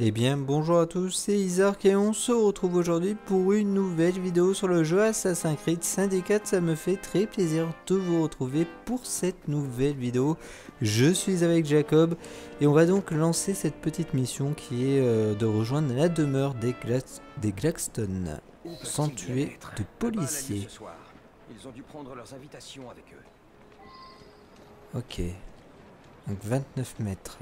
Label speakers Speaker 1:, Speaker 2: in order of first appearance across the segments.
Speaker 1: Eh bien bonjour à tous, c'est Isark et on se retrouve aujourd'hui pour une nouvelle vidéo sur le jeu Assassin's Creed Syndicate. Ça me fait très plaisir de vous retrouver pour cette nouvelle vidéo. Je suis avec Jacob et on va donc lancer cette petite mission qui est de rejoindre la demeure des Glaxton, sans tuer de policiers.
Speaker 2: Ils ont dû prendre leurs invitations avec eux.
Speaker 1: Ok, donc 29 mètres.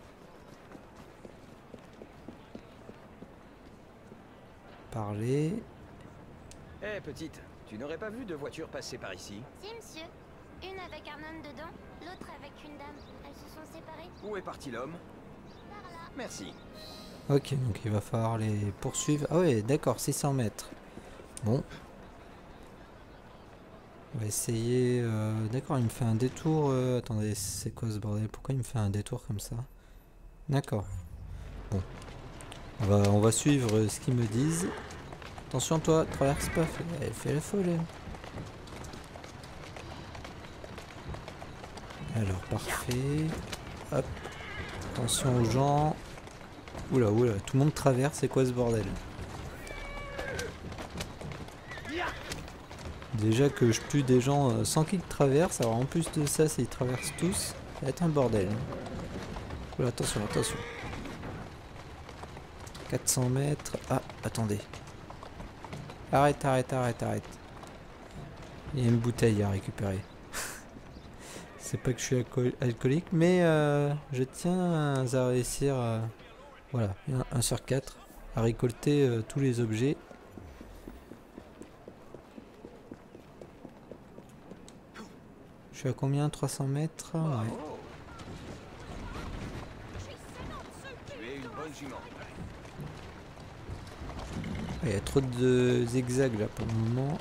Speaker 1: Parler.
Speaker 2: Hé petite, tu n'aurais pas vu deux voitures passer par ici?
Speaker 3: Si, monsieur. Une avec un homme dedans, l'autre avec une dame. Elles se sont séparées.
Speaker 2: Où est parti l'homme?
Speaker 3: Par là.
Speaker 2: Merci.
Speaker 1: Ok, donc il va falloir les poursuivre. Ah ouais, d'accord, 600 mètres. Bon. On va essayer... D'accord, il me fait un détour... Attendez, c'est quoi ce bordel? Pourquoi il me fait un détour comme ça? D'accord. Bon. On va suivre ce qu'ils me disent. Attention toi, traverse pas, elle fait la folle. Elle. Alors, parfait. Hop. Attention aux gens. Oula, oula, tout le monde traverse, c'est quoi ce bordel? Déjà que je tue des gens sans qu'ils traversent, alors en plus de ça, s'ils traversent tous, ça va être un bordel. Oula, attention, attention. 400 mètres. Ah, attendez. Arrête, arrête, arrête, arrête. Il y a une bouteille à récupérer. C'est pas que je suis alcoolique, mais je tiens à réussir, voilà, 1 sur 4, à récolter tous les objets. Je suis à combien? 300 mètres? Ouais.
Speaker 2: Tu es une bonne jument.
Speaker 1: Il y a trop de zigzags là pour le moment.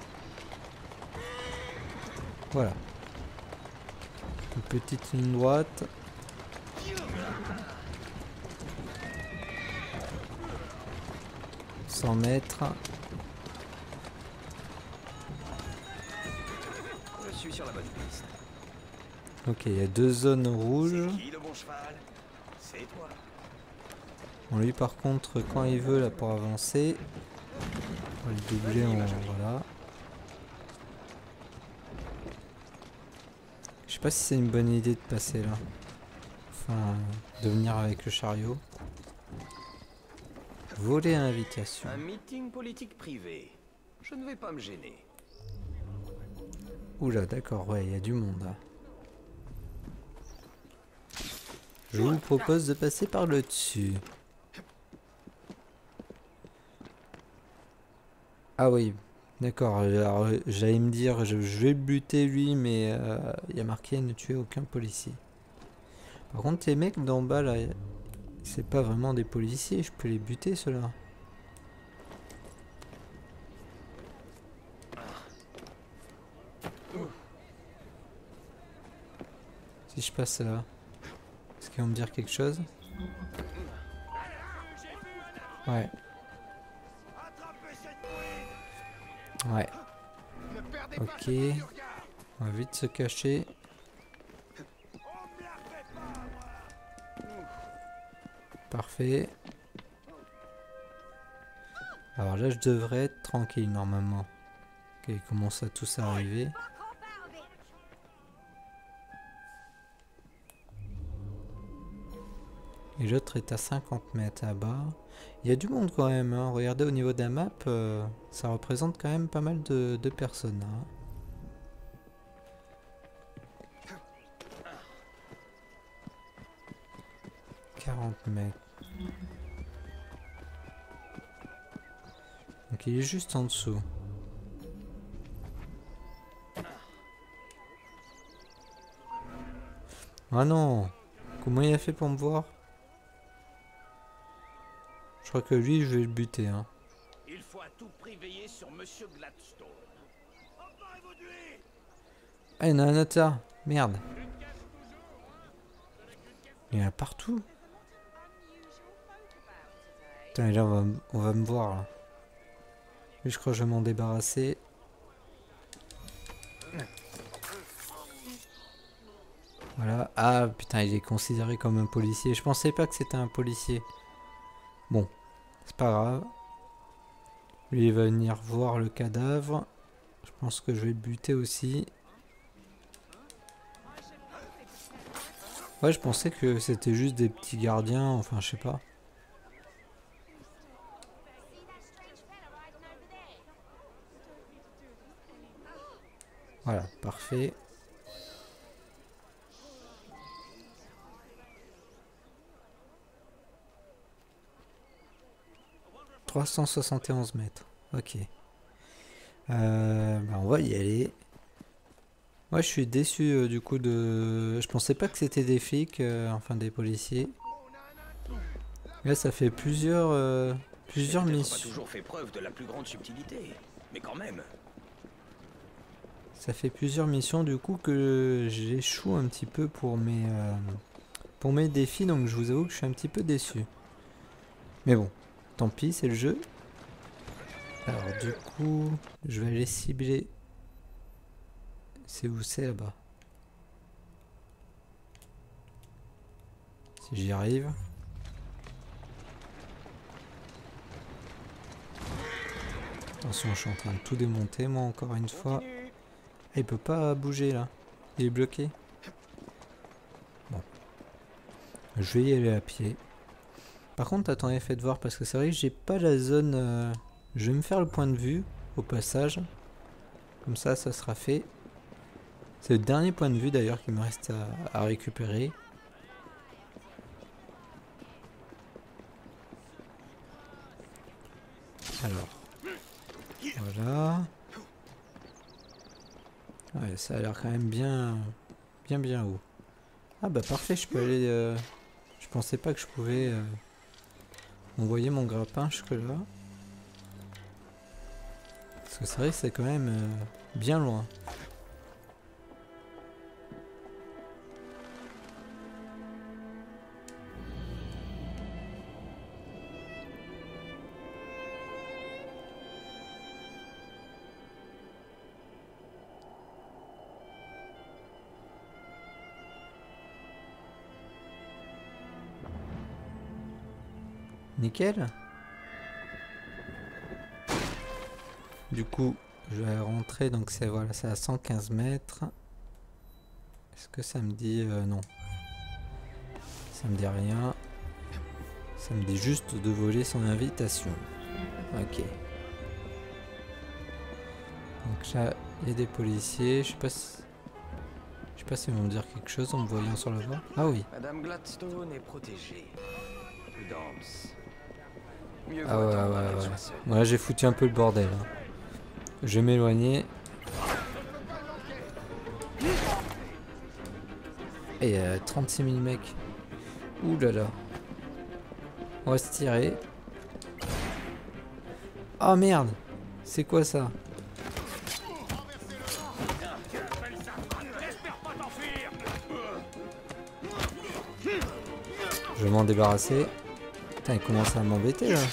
Speaker 1: Voilà. Une petite ligne droite. « 100 mètres.
Speaker 2: Je suis sur la bonne piste.
Speaker 1: Ok, il y a 2 zones rouges.
Speaker 2: Qui le bon cheval? C'est toi.
Speaker 1: Bon, lui par contre, quand il veut là pour avancer, on va le doubler en... Voilà. Je sais pas si c'est une bonne idée de passer là. Enfin, de venir avec le chariot. Voler à l'invitation.
Speaker 2: Un meeting politique privé. Je ne vais pas me gêner.
Speaker 1: Oula, d'accord, ouais, il y a du monde là. Je vous propose de passer par le dessus. Ah oui, d'accord. Alors j'allais me dire, je vais buter lui, mais il y a marqué ne tuer aucun policier. Par contre, les mecs d'en bas là, c'est pas vraiment des policiers, je peux les buter ceux-là. Si je passe là, est-ce qu'ils vont me dire quelque chose? Ouais. Ouais. Ok. On va vite se cacher. Parfait. Alors là, je devrais être tranquille normalement. Ok, ils commencent à tous arriver. Et l'autre est à 50 mètres là-bas. Il y a du monde quand même, hein. Regardez au niveau de la map, ça représente quand même pas mal de personnes. Hein. « 40 mètres. Donc il est juste en dessous. Ah non! Comment il a fait pour me voir? Je crois que lui, je vais le buter. Hein.
Speaker 2: Il faut à tout prix veiller sur Monsieur Gladstone.
Speaker 1: Ah, il y en a un autre là. Merde. Il y en a partout. Putain, et là, on va me voir. Là. Lui, je crois que je vais m'en débarrasser. Voilà. Ah, putain, il est considéré comme un policier. Je pensais pas que c'était un policier. Bon, c'est pas grave. Lui, il va venir voir le cadavre. Je pense que je vais le buter aussi. Ouais, je pensais que c'était juste des petits gardiens, enfin, je sais pas. Voilà, parfait. « 371 mètres. » Ok. Bah on va y aller. Moi, je suis déçu du coup de... Je pensais pas que c'était des flics, enfin des policiers. Là, ça fait plusieurs missions.
Speaker 2: Pas toujours fait preuve de la plus grande subtilité, mais quand même.
Speaker 1: Ça fait plusieurs missions du coup que j'échoue un petit peu pour mes défis, donc je vous avoue que je suis un petit peu déçu. Mais bon, tant pis, c'est le jeu. Alors du coup, je vais aller cibler. C'est où c'est là-bas? Si j'y arrive. Attention, je suis en train de tout démonter moi encore une fois. Ah, il peut pas bouger là. Il est bloqué. Bon. Je vais y aller à pied. Par contre, attendez, faites voir parce que c'est vrai que j'ai pas la zone... Je vais me faire le point de vue au passage. Comme ça sera fait. C'est le dernier point de vue d'ailleurs qu'il me reste à récupérer. Alors. Voilà. Ouais, ça a l'air quand même bien haut. Ah bah parfait, je peux aller... Je pensais pas que je pouvais envoyer mon grappin jusque là. Parce que c'est vrai que c'est quand même bien loin. Nickel. Du coup, je vais rentrer, donc c'est voilà, c'est à 115 mètres. Est-ce que ça me dit non. Ça me dit rien. Ça me dit juste de voler son invitation. Ok. Donc là, il y a des policiers. Je sais pas s'ils vont me dire quelque chose en me voyant sur la voie. Ah oui.
Speaker 2: Madame Gladstone est protégée. Prudence. Mieux
Speaker 1: Ah
Speaker 2: vaut
Speaker 1: ouais,
Speaker 2: attendre
Speaker 1: ouais,
Speaker 2: qu'elle
Speaker 1: ouais.
Speaker 2: soit seule.
Speaker 1: Voilà, j'ai foutu un peu le bordel. Hein. Je vais m'éloigner. Et il y a 36 000 mecs. Ouh là là. On va se tirer. Oh merde. C'est quoi ça? Je vais m'en débarrasser. Putain, il commence à m'embêter là.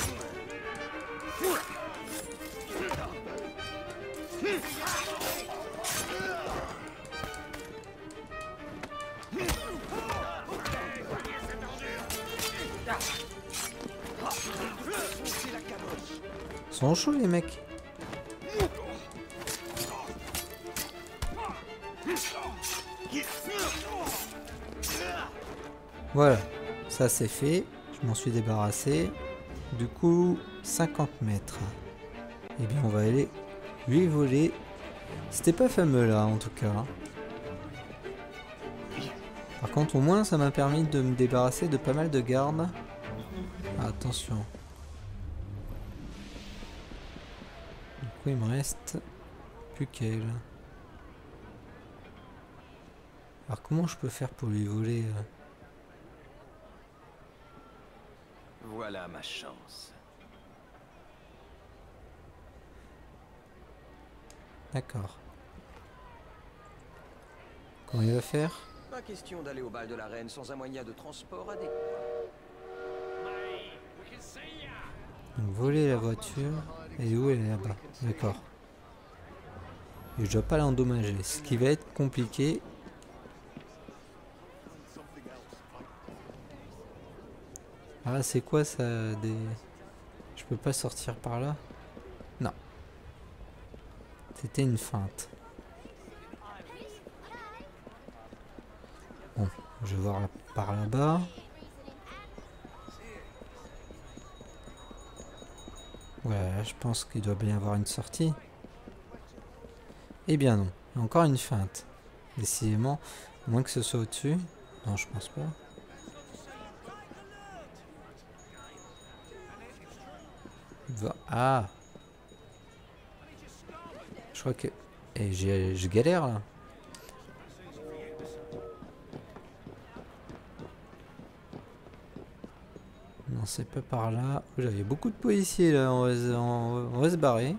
Speaker 1: Ils sont chauds les mecs. Voilà, ça c'est fait. Je m'en suis débarrassé. Du coup, 50 mètres. Et bien on va aller lui voler. C'était pas fameux là en tout cas. Par contre au moins ça m'a permis de me débarrasser de pas mal de gardes. Ah, attention. Du coup il me reste plus qu'elle. Alors comment je peux faire pour lui voler
Speaker 2: Voilà ma chance.
Speaker 1: D'accord. Comment il va faire?
Speaker 2: Pas question d'aller au bal de la reine sans un moyen de transport adéquat.
Speaker 1: Donc voler la voiture. Et où elle est là-bas? D'accord. Et je dois pas l'endommager. Ce qui va être compliqué. Ah, c'est quoi ça des... Je peux pas sortir par là? Non. C'était une feinte. Bon, je vais voir par là-bas. Ouais, je pense qu'il doit bien y avoir une sortie. Eh bien non, encore une feinte. Décidément, à moins que ce soit au-dessus. Non, je pense pas. Ah! Je crois que... Et je galère là. Non, c'est pas par là. Oh, j'avais beaucoup de policiers là, on va se barrer.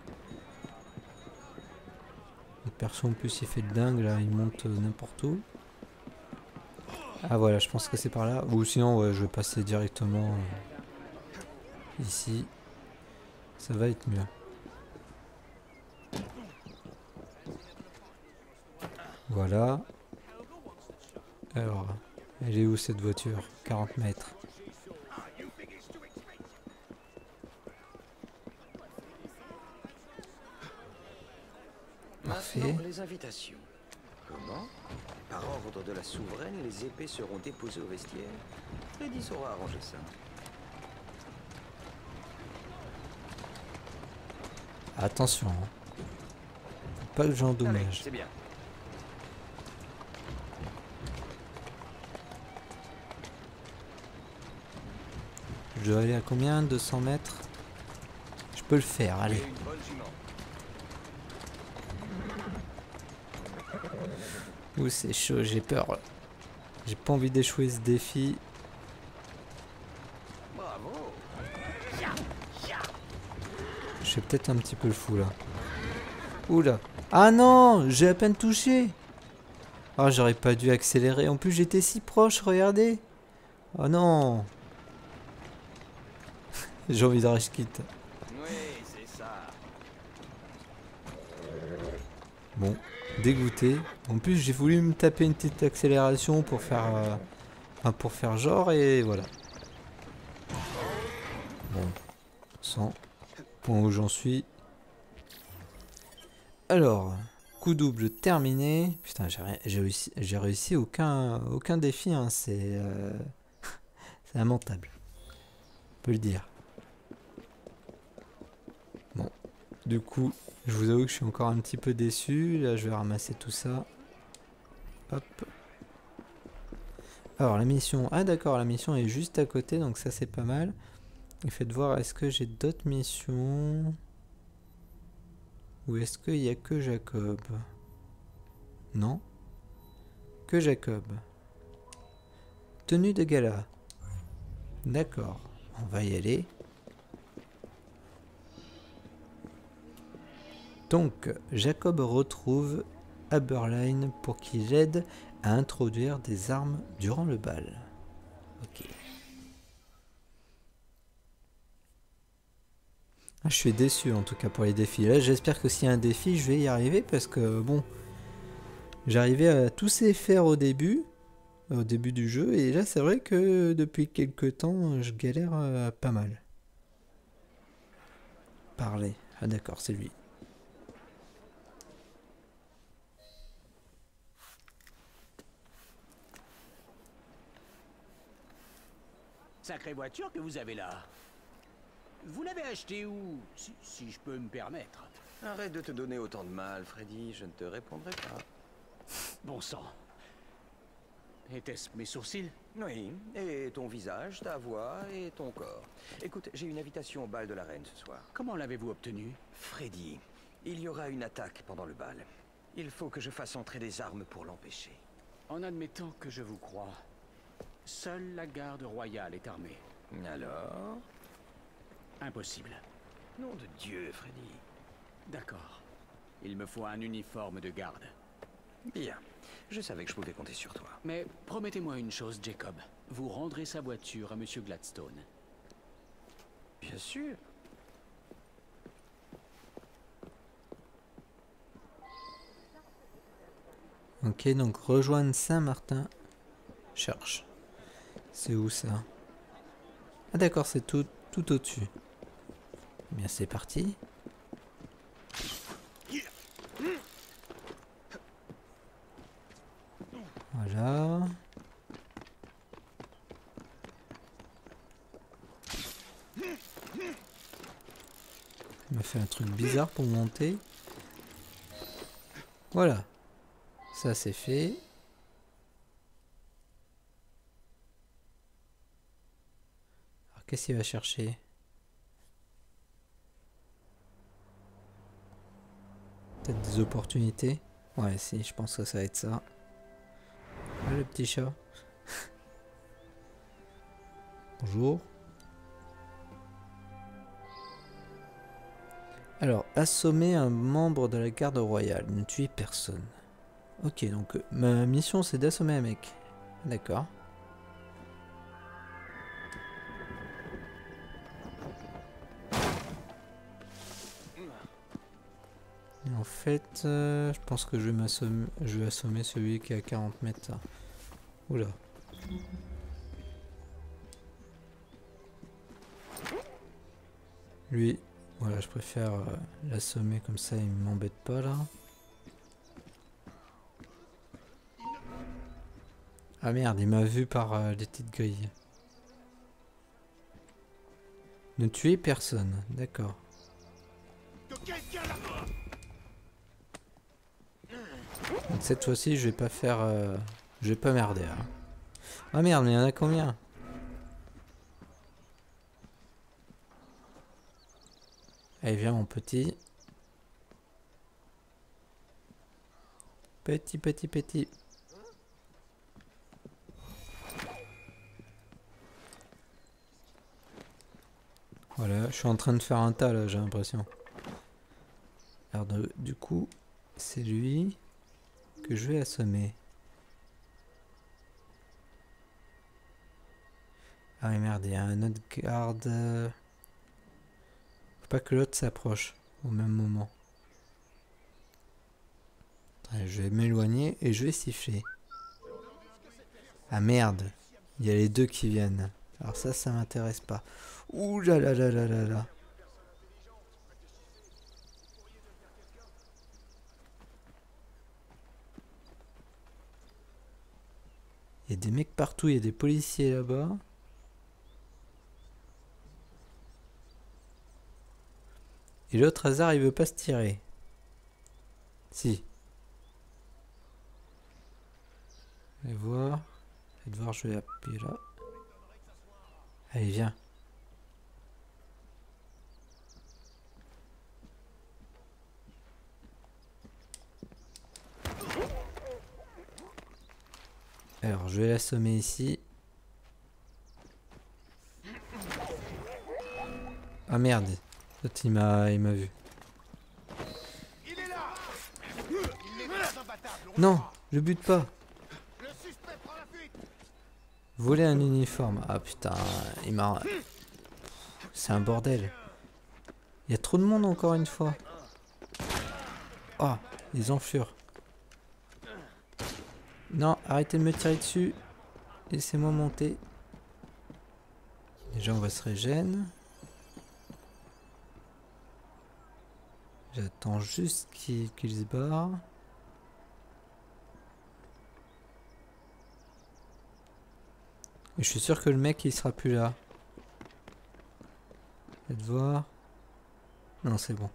Speaker 1: Le perso en plus il fait le dingue là, il monte n'importe où. Ah voilà, je pense que c'est par là. Ou sinon ouais, je vais passer directement ici. Ça va être mieux. Voilà. Alors, elle est où cette voiture? 40 mètres. Parfait.
Speaker 2: Maintenant, les invitations. Comment? Par ordre de la souveraine, les épées seront déposées au vestiaire. Freddy saura arranger ça.
Speaker 1: Attention, hein. Faut pas que j'endommage.
Speaker 2: Allez, c'est bien.
Speaker 1: Je dois aller à combien? 200 mètres? Je peux le faire, allez.
Speaker 2: Une bonne jument.
Speaker 1: Ouh, c'est chaud, j'ai peur. J'ai pas envie d'échouer ce défi.
Speaker 2: Bravo.
Speaker 1: Je suis peut-être un petit peu le fou là. Oula. Ah non, j'ai à peine touché. Ah, j'aurais pas dû accélérer. En plus, j'étais si proche, regardez. Oh non. J'ai envie de rage quitte.
Speaker 2: Oui, c'est ça.
Speaker 1: Bon, dégoûté. En plus, j'ai voulu me taper une petite accélération pour faire, pour faire genre et voilà. Bon, 100 point où j'en suis. Alors, coup double terminé. Putain, j'ai réussi aucun défi. Hein. C'est lamentable. On peut le dire. Bon, du coup, je vous avoue que je suis encore un petit peu déçu. Là, je vais ramasser tout ça. Hop. Alors, la mission... Ah d'accord, la mission est juste à côté, donc ça c'est pas mal. Et faites voir, est-ce que j'ai d'autres missions? Ou est-ce qu'il n'y a que Jacob? Non. Que Jacob. Tenue de gala. D'accord, on va y aller. Donc, Jacob retrouve Aberline pour qu'il l'aide à introduire des armes durant le bal. Ok. Ah, je suis déçu en tout cas pour les défis. Là, j'espère que s'il y a un défi, je vais y arriver parce que bon, j'arrivais à tous les faire au début du jeu, et là, c'est vrai que depuis quelques temps, je galère pas mal. Parler. Ah d'accord, c'est lui.
Speaker 4: Sacrée voiture que vous avez là. Vous l'avez achetée où, si je peux me permettre?
Speaker 2: Arrête de te donner autant de mal, Freddy. Je ne te répondrai pas.
Speaker 4: Bon sang. Était-ce mes sourcils?
Speaker 2: Oui, et ton visage, ta voix et ton corps. Écoute, j'ai une invitation au bal de la reine ce soir.
Speaker 4: Comment l'avez-vous obtenue?
Speaker 2: Freddy, il y aura une attaque pendant le bal. Il faut que je fasse entrer des armes pour l'empêcher.
Speaker 4: En admettant que je vous crois, seule la garde royale est armée.
Speaker 2: Alors?
Speaker 4: Impossible.
Speaker 2: Nom de Dieu, Freddy.
Speaker 4: D'accord. Il me faut un uniforme de garde.
Speaker 2: Bien. Je savais que je pouvais compter sur toi.
Speaker 4: Mais promettez-moi une chose, Jacob. Vous rendrez sa voiture à Monsieur Gladstone.
Speaker 2: Bien sûr.
Speaker 1: Ok, donc rejoindre Saint-Martin. Cherche. C'est où ça? Ah d'accord, c'est tout au-dessus. Bien, c'est parti. Voilà. Il m'a fait un truc bizarre pour monter. Voilà. Ça c'est fait. Alors qu'est-ce qu'il va chercher? Peut-être des opportunités? Ouais, si, je pense que ça va être ça. Ah, le petit chat. Bonjour. Alors, assommer un membre de la garde royale, ne tuer personne. Ok, donc ma mission c'est d'assommer un mec. D'accord. Et en fait, je pense que je vais assommer celui qui est à 40 mètres. Oula. Lui, voilà, je préfère l'assommer comme ça, il m'embête pas là. Ah merde, il m'a vu par les petites grilles. Ne tuer personne, d'accord. Donc cette fois-ci, je vais pas faire... je vais pas merder. Hein. Ah merde, mais il y en a combien? Allez, viens mon petit. Petit. Voilà, je suis en train de faire un tas là, j'ai l'impression. Alors du coup, c'est lui que je vais assommer. Ah mais merde, il y a un autre garde. Faut pas que l'autre s'approche au même moment. Allez, je vais m'éloigner et je vais siffler. Ah merde, il y a les deux qui viennent. Alors ça m'intéresse pas. Ouh là là là là là là. Il y a des mecs partout, il y a des policiers là-bas. Et l'autre hasard, il veut pas se tirer. Si. Allez voir. Faites voir, je vais appuyer là. Allez, viens. Alors, je vais l'assommer ici. Ah merde. L'autre, il m'a vu. Non, je bute pas. Voler un uniforme. Ah putain, il m'a... C'est un bordel. Il y a trop de monde encore une fois. Oh, ils enfurent. Non, arrêtez de me tirer dessus. Laissez-moi monter. Déjà, on va se régénérer. J'attends juste qu'il se barre. Et je suis sûr que le mec il sera plus là. Faites voir. Non, c'est bon.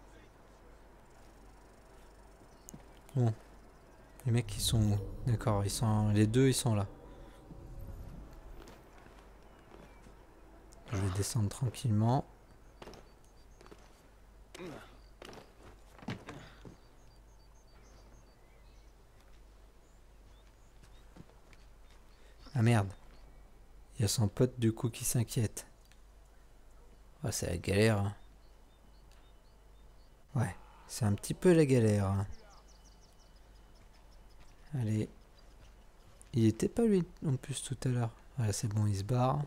Speaker 1: Bon. Les mecs ils sont où? D'accord, ils sont. Les deux ils sont là. Je vais descendre tranquillement. Ah merde. Il y a son pote du coup qui s'inquiète. Oh, c'est la galère. Hein. Ouais, c'est un petit peu la galère. Hein. Allez. Il était pas lui en plus tout à l'heure. Voilà, c'est bon, il se barre.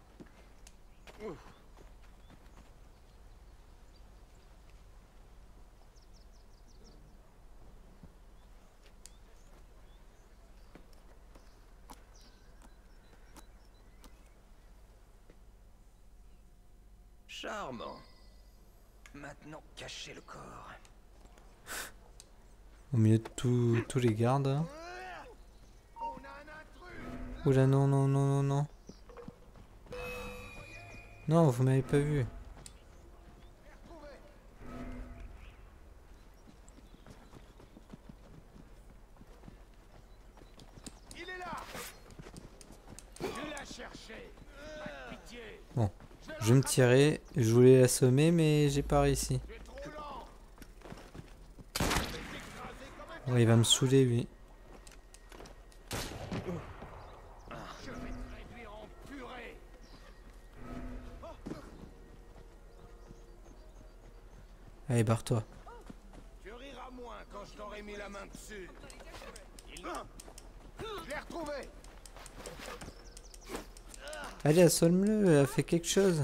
Speaker 2: Charmant. Maintenant, cachez le corps.
Speaker 1: Au milieu de tous les gardes. Hein. Oula, non, non, non, non, non. Non, vous m'avez pas vu. Bon, je vais me tirer. Je voulais l'assommer, mais j'ai pas réussi. Ouais, il va me saouler, lui. Allez, barre-toi.
Speaker 5: Tu riras moins quand je t'aurai mis la main dessus. Je l'ai retrouvé.
Speaker 1: Allez, assomme-le, elle a fait quelque chose.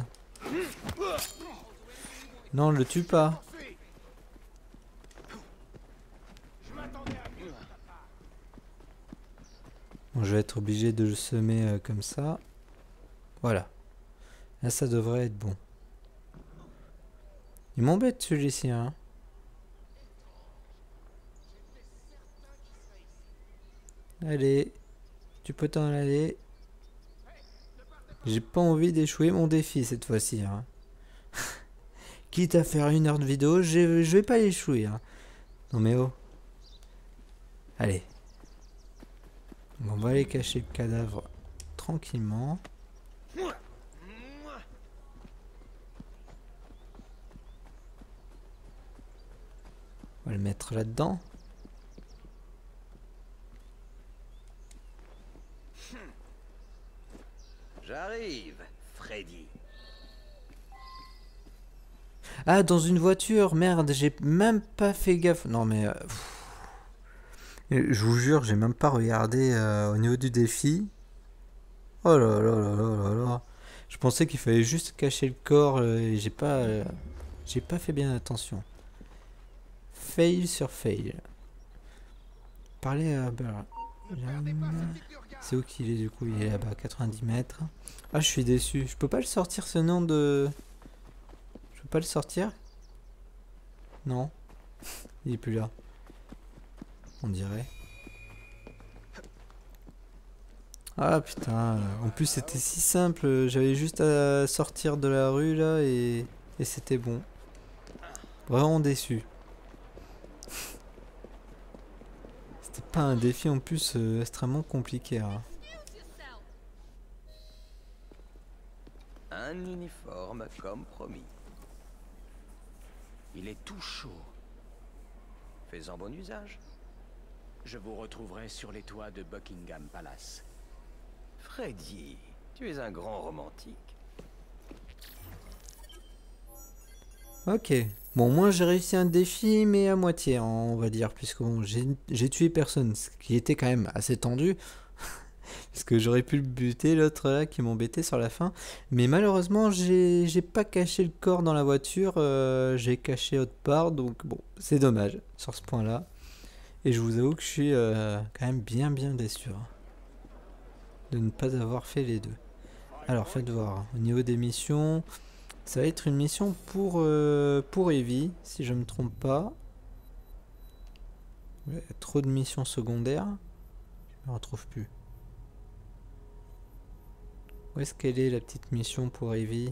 Speaker 1: Non, le tue pas. Bon, je vais être obligé de le semer comme ça. Voilà. Là, ça devrait être bon. Il m'embête celui-ci, hein. Allez. Tu peux t'en aller. J'ai pas envie d'échouer mon défi cette fois-ci, hein. Quitte à faire 1 heure de vidéo, je vais pas l'échouer, hein. Non mais oh. Allez. On va aller cacher le cadavre tranquillement. On va le mettre là-dedans.
Speaker 2: J'arrive, Freddy.
Speaker 1: Ah, dans une voiture, merde, j'ai même pas fait gaffe. Non mais... je vous jure, j'ai même pas regardé au niveau du défi. Oh là là là là là là. Je pensais qu'il fallait juste cacher le corps et j'ai pas fait bien attention. Fail sur fail. Parlez à... C'est où qu'il est du coup? Il est là-bas, 90 mètres. Ah, je suis déçu. Je peux pas le sortir ce nom de... Je peux pas le sortir? Non. Il est plus là. On dirait. Ah putain. En plus c'était si simple. J'avais juste à sortir de la rue là et c'était bon. Vraiment déçu. C'était pas un défi en plus extrêmement compliqué. Hein.
Speaker 2: Un uniforme comme promis.
Speaker 4: Il est tout chaud.
Speaker 2: Fais-en bon usage.
Speaker 4: Je vous retrouverai sur les toits de Buckingham Palace.
Speaker 2: Freddy, tu es un grand romantique.
Speaker 1: Ok. Bon, moi j'ai réussi un défi, mais à moitié, hein, on va dire, puisque bon, j'ai tué personne, ce qui était quand même assez tendu. Parce que j'aurais pu le buter, l'autre là qui m'embêtait sur la fin. Mais malheureusement, j'ai pas caché le corps dans la voiture, j'ai caché autre part, donc bon, c'est dommage sur ce point-là. Et je vous avoue que je suis quand même bien déçu hein, de ne pas avoir fait les deux. Alors faites voir, hein, au niveau des missions, ça va être une mission pour Evie, si je me trompe pas. Ouais, trop de missions secondaires, je ne retrouve plus. Où est-ce qu'elle est la petite mission pour Evie?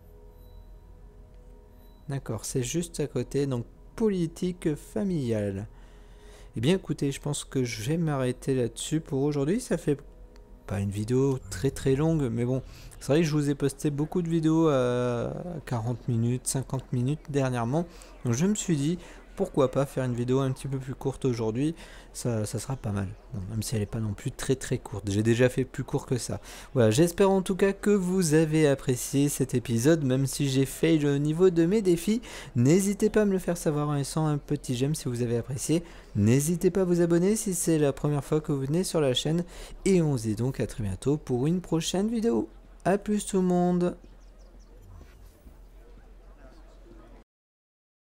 Speaker 1: D'accord, c'est juste à côté, donc politique familiale. Eh bien écoutez, je pense que je vais m'arrêter là-dessus pour aujourd'hui. Ça fait pas une vidéo très longue, mais bon, c'est vrai que je vous ai posté beaucoup de vidéos à 40 minutes, 50 minutes dernièrement. Donc je me suis dit, pourquoi pas faire une vidéo un petit peu plus courte aujourd'hui, ça sera pas mal. Bon, même si elle n'est pas non plus très courte, j'ai déjà fait plus court que ça. Voilà, j'espère en tout cas que vous avez apprécié cet épisode, même si j'ai fail au niveau de mes défis. N'hésitez pas à me le faire savoir en laissant un petit j'aime si vous avez apprécié. N'hésitez pas à vous abonner si c'est la première fois que vous venez sur la chaîne. Et on se dit donc à très bientôt pour une prochaine vidéo. A plus tout le monde!